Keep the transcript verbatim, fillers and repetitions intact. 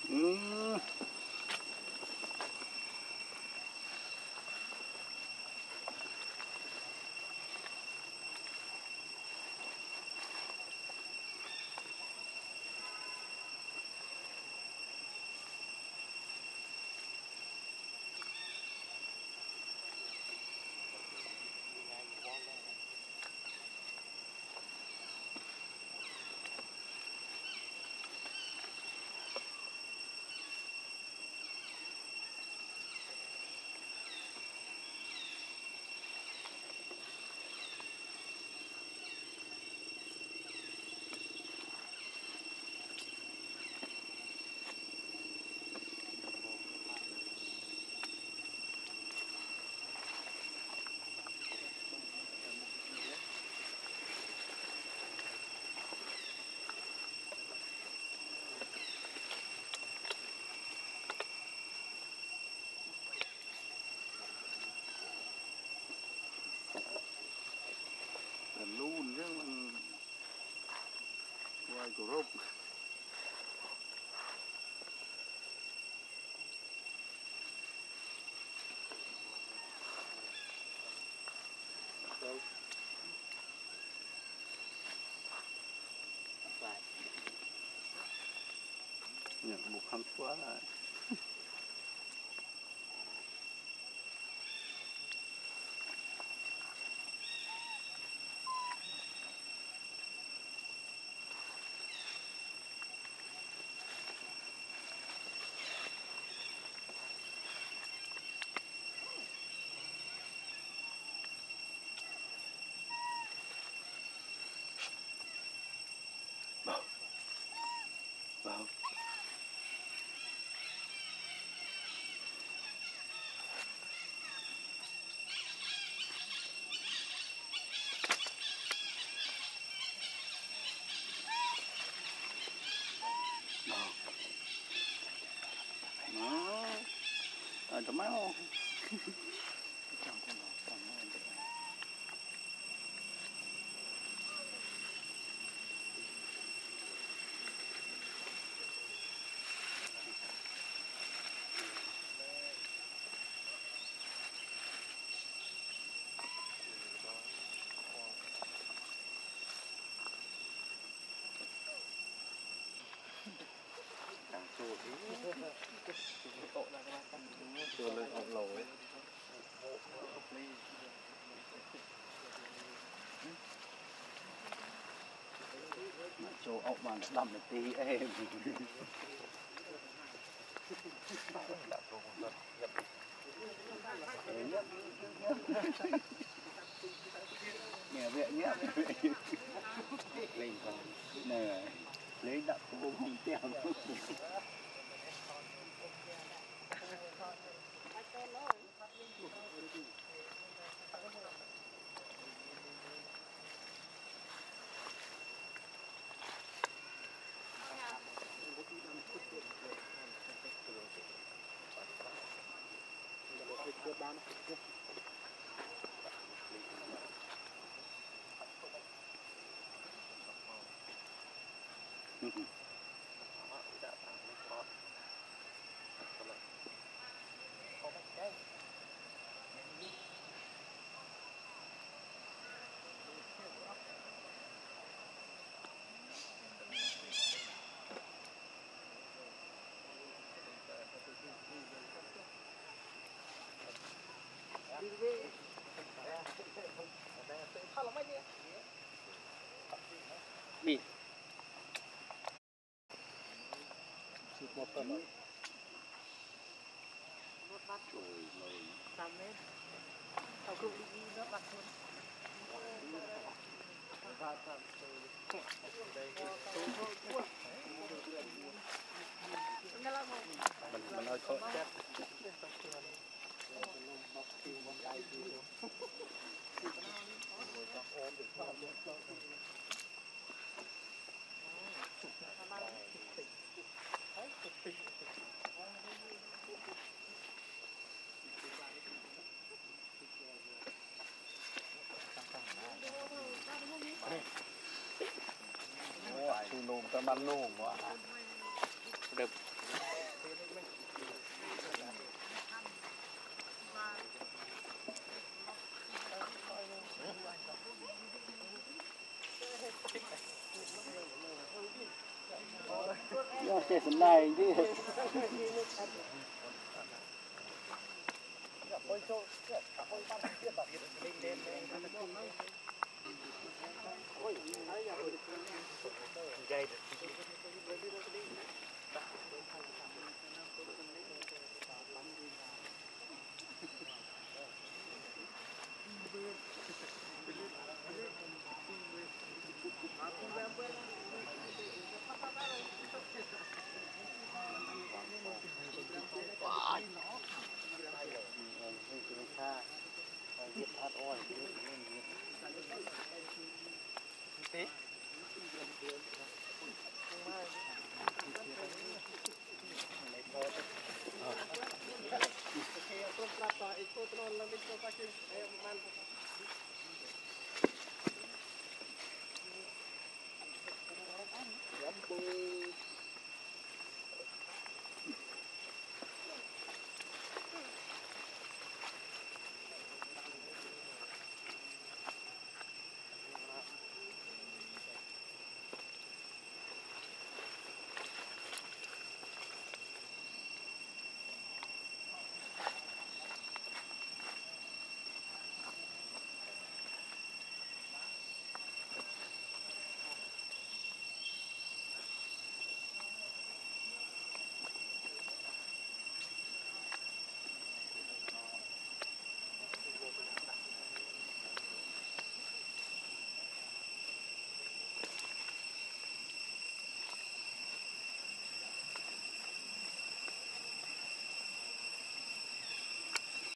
Ừ. Luôn chứ mình quay của rốt đâu phải nhận một khám phá lại vào vào à tụi mấy không chưa lên học lầu ấy chỗ ốc mà đầm một tí em nghe vậy nhé lên còn nè lấy đập cũng không treo đi một phần rồi trời ơi năm mét sau khi đi nó bắt luôn mình mình hơi khó chết Su nôm ta ban nôm quá. Được. ย่อเจ็ดสันได้ที่